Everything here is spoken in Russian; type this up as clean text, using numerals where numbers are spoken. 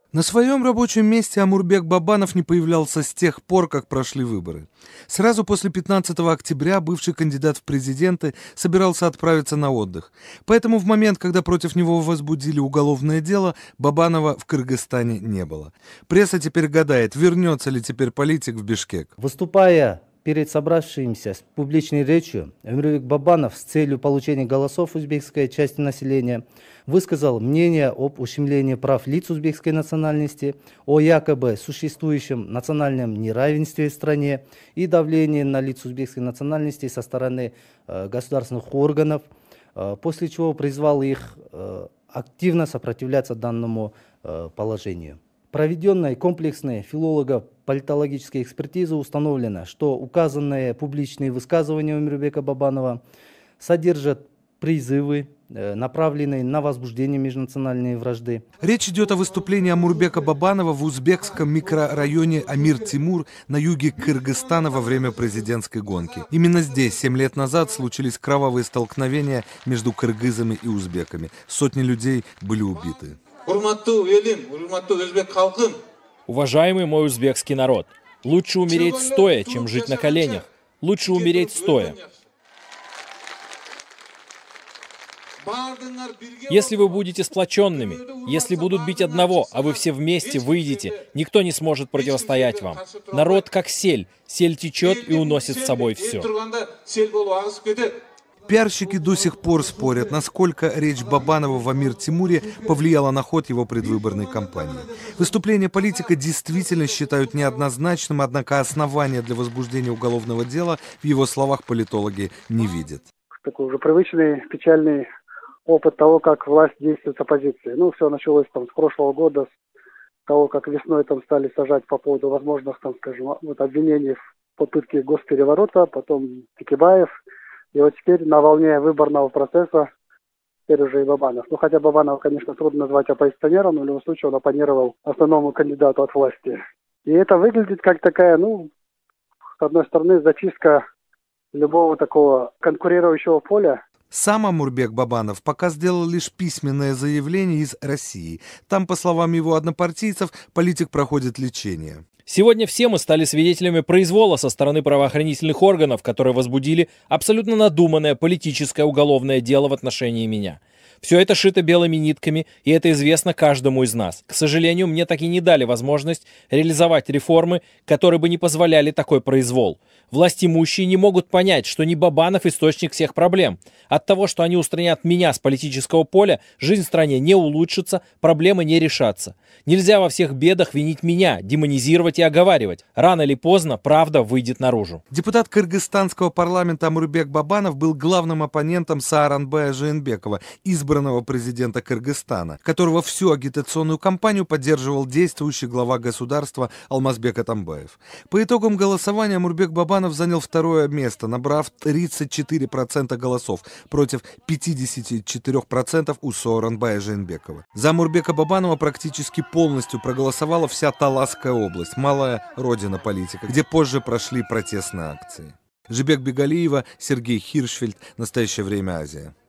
На своем рабочем месте Омурбек Бабанов не появлялся с тех пор, как прошли выборы. Сразу после 15 октября бывший кандидат в президенты собирался отправиться на отдых. Поэтому в момент, когда против него возбудили уголовное дело, Бабанова в Кыргызстане не было. Пресса теперь гадает, вернется ли теперь политик в Бишкек. Выступая перед собравшимися с публичной речью, Омурбек Бабанов с целью получения голосов узбекской части населения высказал мнение об ущемлении прав лиц узбекской национальности, о якобы существующем национальном неравенстве в стране и давлении на лиц узбекской национальности со стороны государственных органов, после чего призвал их активно сопротивляться данному положению. Проведенной комплексной филолого-политологической экспертизы установлено, что указанные публичные высказывания Омурбека Бабанова содержат призывы, направленные на возбуждение межнациональной вражды. Речь идет о выступлении Омурбека Бабанова в узбекском микрорайоне Амир-Тимур на юге Кыргызстана во время президентской гонки. Именно здесь 7 лет назад случились кровавые столкновения между кыргызами и узбеками. Сотни людей были убиты. Уважаемый мой узбекский народ, лучше умереть стоя, чем жить на коленях. Лучше умереть стоя. Если вы будете сплоченными, если будут бить одного, а вы все вместе выйдете, никто не сможет противостоять вам. Народ как сель. Сель течет и уносит с собой все. Пиарщики до сих пор спорят, насколько речь Бабанова в Амир-Тимуре повлияла на ход его предвыборной кампании. Выступление политика действительно считают неоднозначным, однако основания для возбуждения уголовного дела в его словах политологи не видят. Такой уже привычный, печальный опыт того, как власть действует с оппозицией. Все началось с прошлого года, с того, как весной стали сажать по поводу возможных, обвинений в попытке госпереворота, потом Текебаев. И вот теперь на волне выборного процесса теперь уже и Бабанов. Хотя Бабанова, конечно, трудно назвать оппозиционером, но в любом случае он оппонировал основному кандидату от власти. И это выглядит как такая, с одной стороны, зачистка любого такого конкурирующего поля. Сам Омурбек Бабанов пока сделал лишь письменное заявление из России. Там, по словам его однопартийцев, политик проходит лечение. Сегодня все мы стали свидетелями произвола со стороны правоохранительных органов, которые возбудили абсолютно надуманное политическое уголовное дело в отношении меня. Все это шито белыми нитками, и это известно каждому из нас. К сожалению, мне так и не дали возможность реализовать реформы, которые бы не позволяли такой произвол. Властимущие не могут понять, что не Бабанов источник всех проблем. От того, что они устранят меня с политического поля, жизнь в стране не улучшится, проблемы не решатся. Нельзя во всех бедах винить меня, демонизировать и оговаривать. Рано или поздно правда выйдет наружу. Депутат кыргызстанского парламента Омурбек Бабанов был главным оппонентом Сааранбая Жээнбекова, избранного президента Кыргызстана, которого всю агитационную кампанию поддерживал действующий глава государства Алмазбек Атамбаев. По итогам голосования Омурбек Бабанов занял второе место, набрав 34% голосов против 54% у Сооронбая Жээнбекова. За Омурбека Бабанова практически полностью проголосовала вся Таласская область, малая родина политика, где позже прошли протестные акции. Жибек Бегалиева, Сергей Хиршфельд. Настоящее время. Азия.